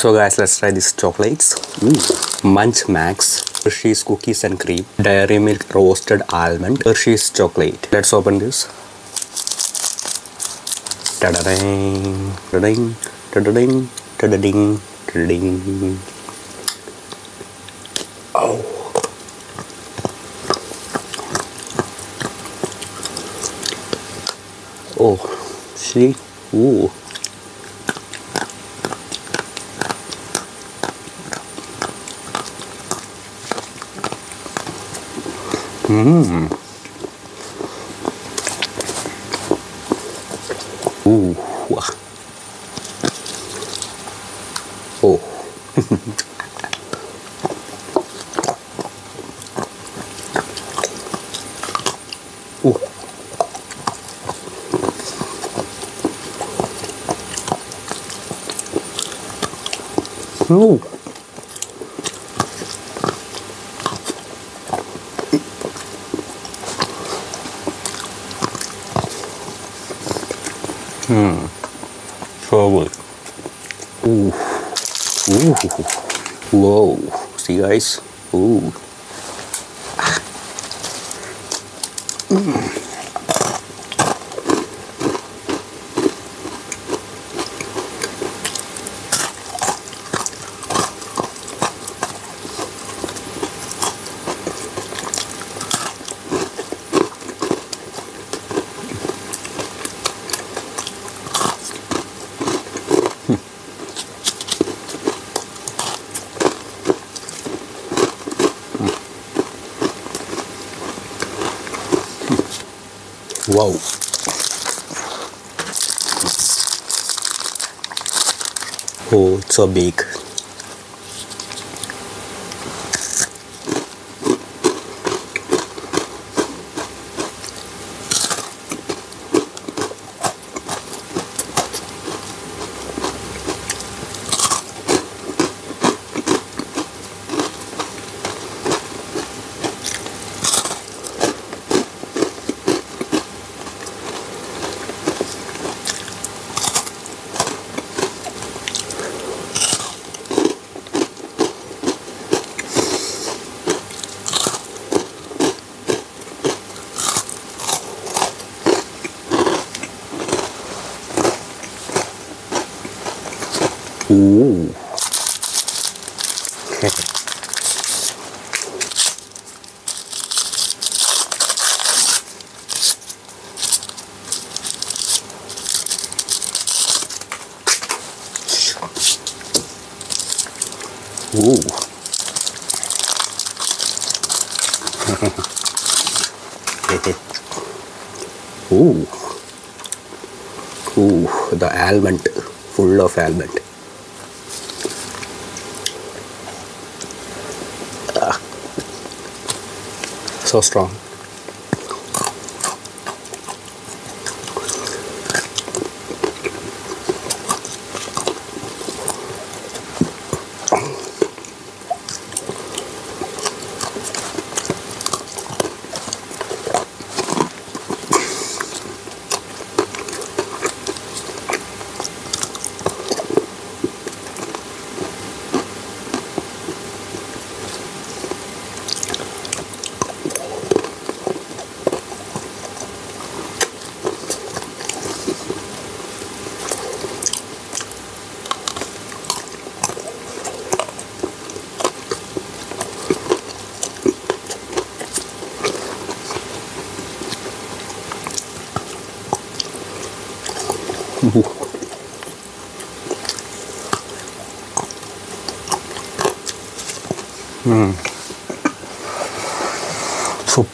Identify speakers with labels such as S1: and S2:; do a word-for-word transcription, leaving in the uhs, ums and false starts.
S1: So guys, let's try these chocolates. Ooh. Munch Max, Hershey's cookies and cream, Dairy Milk roasted almond, Hershey's chocolate. Let's open this. Ta-da-ding, ta-da-ding, ta-da-ding, ta-da-ding, ta-da-ding. Oh. Oh, see? Ooh. Mmm. Ooh. Oh. Ooh. Ooh. Hmm. So good. Ooh. Ooh. Whoa. See guys? Ooh. Ah. Mm. Wow. Oh, it's so big. Ooh. Ooh. Ooh. Ooh, the almond, full of almond. Ah. So strong. Mm.